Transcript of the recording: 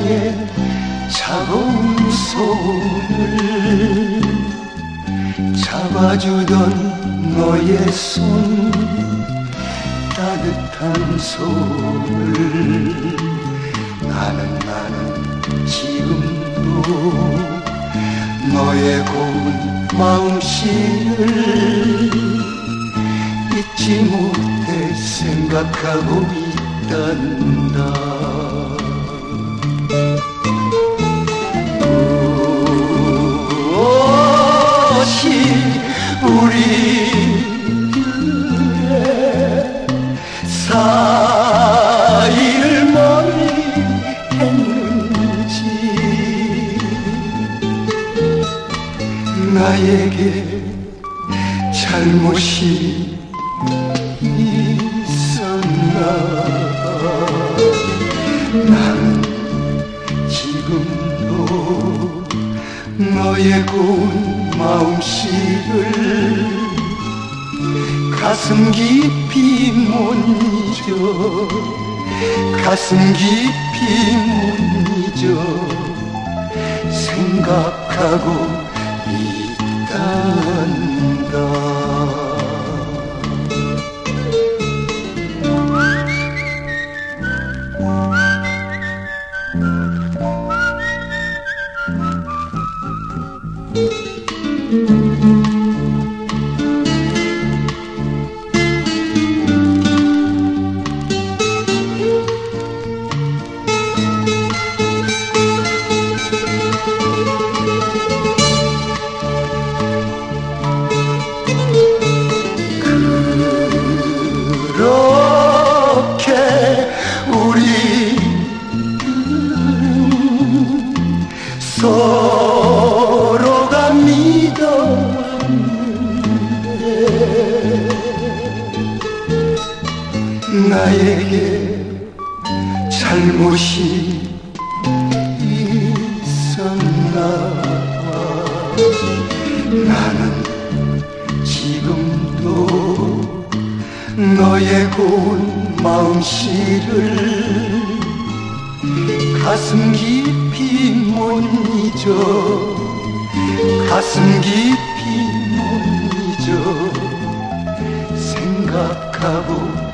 향해 차가운 손을 잡아주던 너의 손, 따뜻한 손을 나는 지금도 너의 고운 마음씨를 잊지 못해 생각하고 있단다. 우리들의 사이를 멀리 했는지 나에게 잘못이 있었나. 나는 지금도 너의 고운 마음씨를 가슴 깊이 못 잊어, 가슴 깊이 못 잊어 생각하고 있단다. 그렇게 우리는 서로가 믿어왔는데 나에게 잘못이 있었나. 나는 지금도 너의 고운 마음씨를 가슴 깊이 못 잊어, 가슴 깊이 못 잊어 생각하고